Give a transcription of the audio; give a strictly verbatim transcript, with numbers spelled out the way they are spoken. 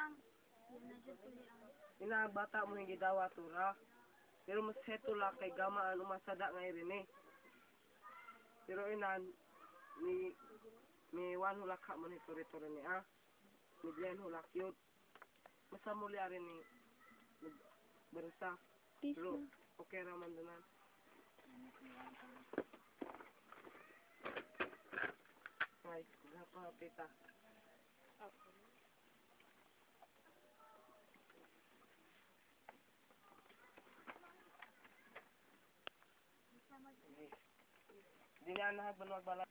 Inagbata mo yung gidawa tura. Pero mas heto la kay gamaan umasada nga irin eh. Pero inan, ni may one hulak ka mo ni turi-turi ni ah. Ni Glenn hulak yun. Masa muli arin ni Bersa. Pero okay raman doon. Ay, gapa pita. Di na nahag magbala.